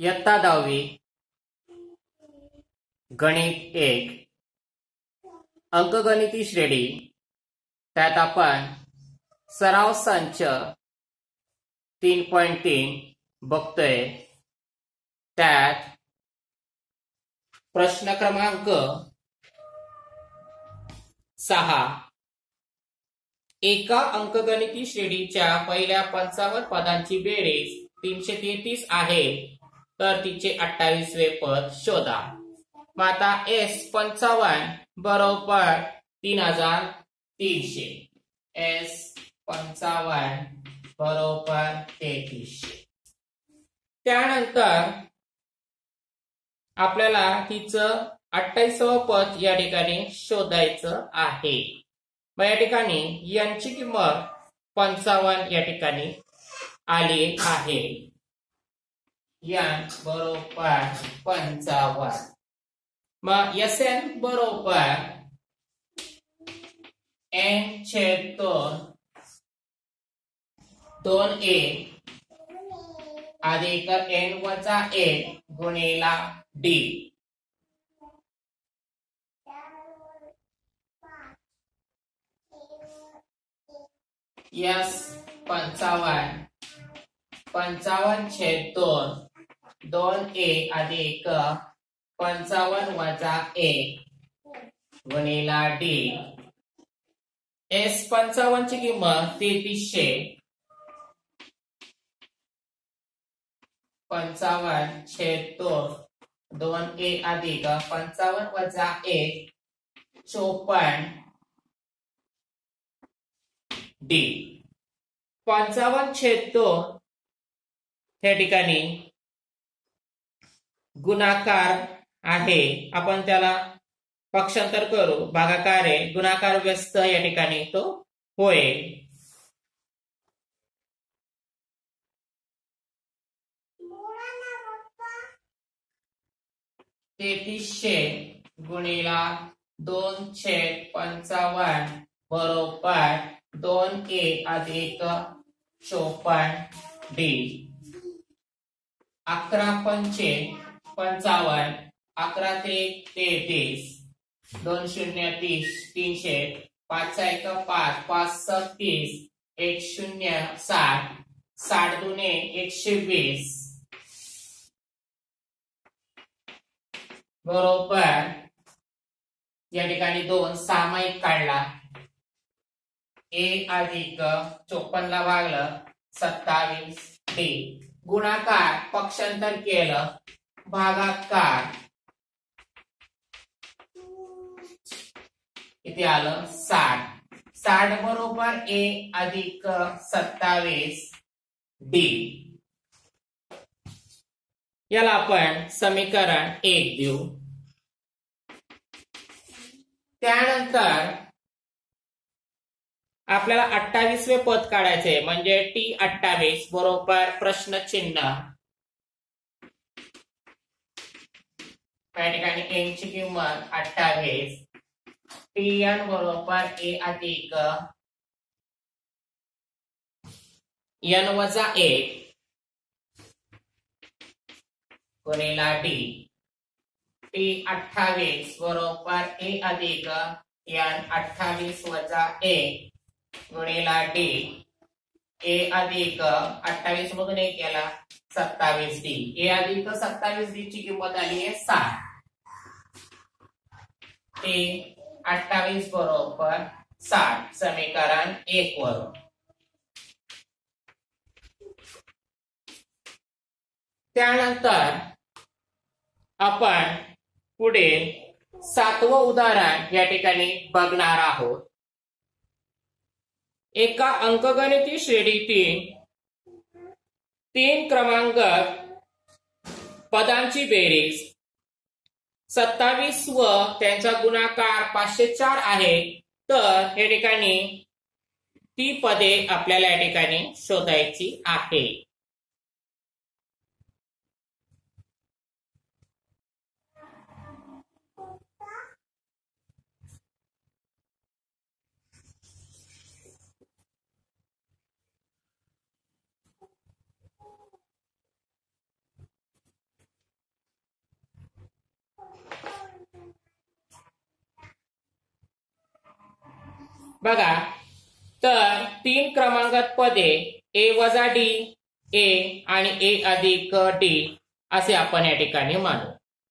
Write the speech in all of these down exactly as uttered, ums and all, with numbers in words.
इयत्ता दहावी गणित एक अंकगणिती श्रेणी त्यात आपण सराव संच तीन पॉइंट तीन बघतोय। त्यात प्रश्न क्रमांक सहा एका अंकगणिती श्रेणीच्या पहिल्या पंचावन्न पदांची बेरीज तीनशे तेहतीस आहे तर तिचे अठ्ठावीसवे पद शोधा। मग आता एस पंचावन्न बरोबर तीन हजार तीनशे एस पंचावन्न बरोबर तेहतीसशे। त्यानंतर आपल्याला तिचं अठ्ठावीसावं पद या ठिकाणी शोधायचं आहे। मग या ठिकाणी यांची किंमत पंचावन्न या ठिकाणी आली आहे। यन बरोबर पंचावन्न। मग एस एन बरोबर एन छेद दोन दोन ए अधिक एन वजा एक गुणिला डी। यस पंचावन्न पंचावन्न छेद दोन दोन ए अधिक पंचावन्न वजा एक गुणिला डी। एस पंचावन्न ची किंमत तेहतीसशे पंचावन्न छेद दोन दोन ए अधिक पंचावन्न वजा एक चौपन्न डी। पंचावन्न छेद दोन या ठिकाणी गुणाकार आहे, आपण त्याला पक्षांतर करू, भागाकार आहे, गुणाकार व्यस्त या ठिकाणी तो होईल। तेहतीसशे गुणिला दोन छेद पंचावन्न बरोबर दोन ए अधिक चौपन्न डी। अकरा पंचे पंचावन्न अकरा ते तेहतीस दोन शून्य तीस तीनशे पाच एक पाच पाच सत्तीस एक शून्य साठ साठ दुने एकशे वीस बरोबर या ठिकाणी दोन सामायिक काढला ए अधिक चोपन्न ला भागलं सत्तावीस डी। गुणाकार पक्षांतर केलं भागाकार किती आलं साठ साठ बरोबर ए अधिक सत्तावीस डी। याला आपण समीकरण एक देऊ। त्यानंतर आपल्याला अठ्ठावीसवे पद काढायचे म्हणजे टी अठ्ठावीस बरोबर प्रश्न चिन्ह। या ठिकाणी एन ची किंमत अठ्ठावीस टी एन बरोबर ए अधिक एन वजा एक गुणिला डी। टी अठ्ठावीस बरोबर ए अधिक एन अठ्ठावीस वजा एक गुणिला डी। ए अधिक अठ्ठावीस मधून एक केला सत्तावीस डी। ए अधिक सत्तावीस डी ची किंमत आली आहे साठ। ते अठ्ठावीस बरोबर साठ समीकरण एक वरून। त्यानंतर आपण पुढे सातवं उदाहरण या ठिकाणी बघणार आहोत। एका अंकगणिती श्रेणीतील तीन क्रमांक पदांची बेरीज सत्तावीस व त्यांचा गुणाकार पाचशे चार आहे तर या ठिकाणी ती पदे आपल्याला या ठिकाणी शोधायची आहे। बघा, तर तीन क्रमांकात पदे ए वजा डी, ए आणि ए अधिक डी असे आपण या ठिकाणी मानू.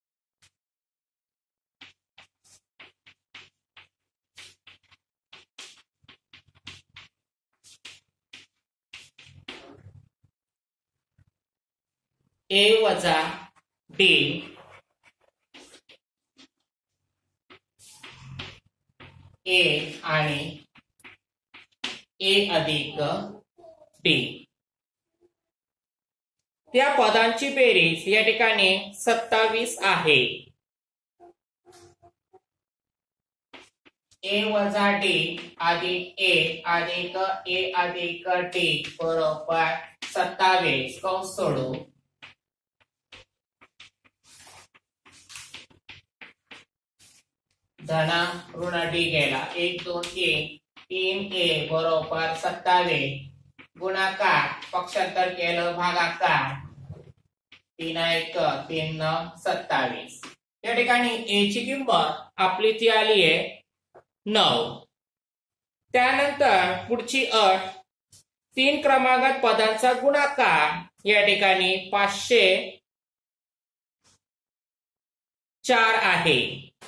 ए वजा डी ए आणि ए अधिक डी. त्या पदांची बेरीज या ठिकाणी सत्तावीस आहे. ए वजा डी अधिक ए अधिक ए अधिक डी बरोबर सत्तावीस. कंस सोडू. धन ऋण डी गेला. एक दोन तीन तीन ए बरोबर सत्तावीस. गुणाकार पक्षांतर केलं भागाकार. तीन एक तीन सत्तावीस. या ठिकाणी ए ची किंमत आपली ती आली आहे नऊ. त्यानंतर पुढची अट, तीन क्रमांकात पदांचा गुणाकार या ठिकाणी पाचशे चार आहे.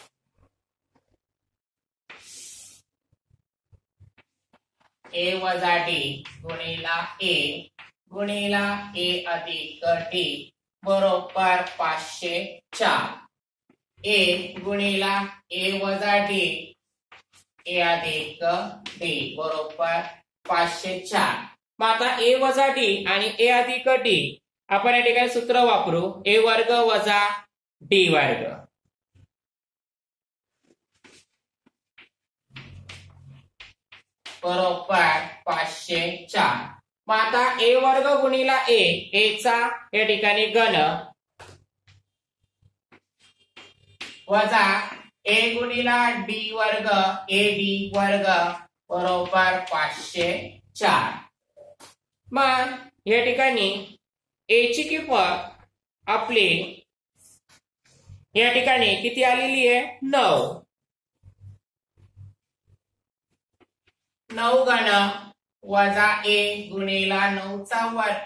ए वजा डी गुणिला ए गुणिला ए अधिक डी बरोबर पाचशे चार. ए गुणिला ए वजा डी ए अधिक डी बरोबर पाचशे चार. मग आता ए वजा डी आणि ए अधिक डी आपण या ठिकाणी सूत्र वापरू. ए वर्ग वजा डी वर्ग बरोबर पाचशे चार. मग आता ए वर्ग गुणिला ए, ए चा या ठिकाणी घन वजा ए गुणिला डी वर्ग ए डी वर्ग बरोबर पाचशे चार. मग या ठिकाणी ए ची किंमत आपली या ठिकाणी किती आलेली आहे नऊ. नऊ घन वजा ए गुणिला नऊचा वर्ग.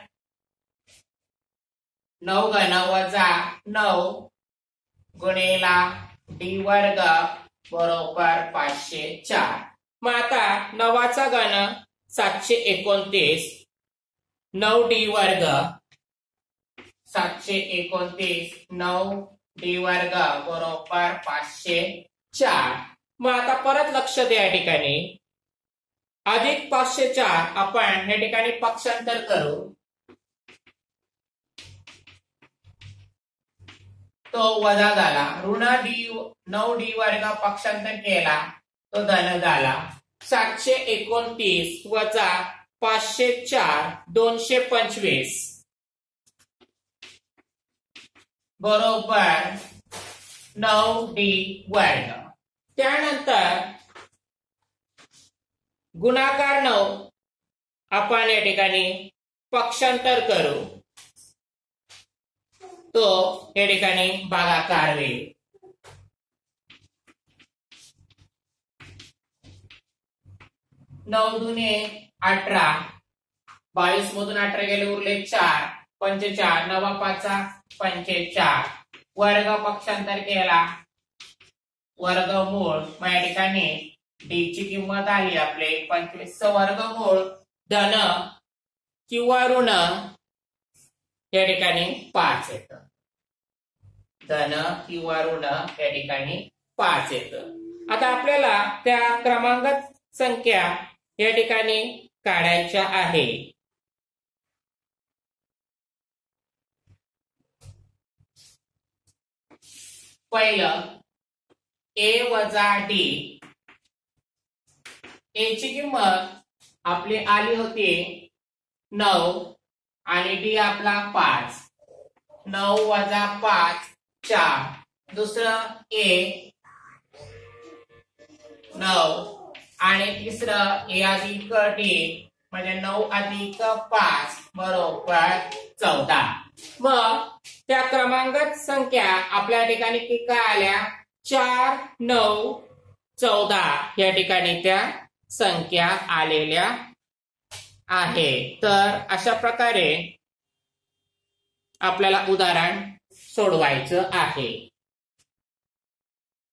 नऊ घन वजा नऊ गुणिला डी वर्ग बरोबर पाचशे चार. मग आता नवाचा घन सातशे एकोणतीस. नऊ डी वर्ग सातशे एकोणतीस. नऊ डी वर्ग बरोबर पाचशे चार. मग आता परत लक्ष द्या, या ठिकाणी अधिक पाचशे चार आपण या ठिकाणी पक्षांतर करू. तो वजा झाला. ऋण डी नऊ डी वर्ग पक्षांतर केला तो धन झाला. सातशे एकोणतीस वजा पाचशे चार दोनशे पंचवीस बरोबर नऊ डी वर्ग. त्यानंतर गुणाकार नऊ आपण या ठिकाणी पक्षांतर करू. तो या ठिकाणी भागाकार होईल. नऊ दुने अठरा. बावीस मधून अठरा गेले उरले चार. पंचेचाळ. नवा पाचा पंचेचाळ. वर्ग पक्षांतर केला वर्गमूळ. मग या ठिकाणी डी ची किंमत आली आपले पंचवीस. वर्गमूळ धन किंवा ऋण या ठिकाणी पाच येतं. धन किंवा ऋण या ठिकाणी पाच येतं. आता आपल्याला त्या क्रमांकात संख्या या ठिकाणी काढायच्या आहे. पहिलं ए वजा डी. ए ची किंमत आपली आली होती नऊ आणि डी आपला पाच. नऊ वजा पाच चार. दुसरं ए नऊ आणि तिसरं ए अधिक डी म्हणजे नऊ अधिक पाच बरोबर चौदा. मग त्या क्रमांकात संख्या आपल्या ठिकाणी किती आल्या चार नऊ चौदा या ठिकाणी त्या संख्या आलेल्या आहे। तर अशा प्रकारे आपल्याला उदाहरण सोडवायचं आहे।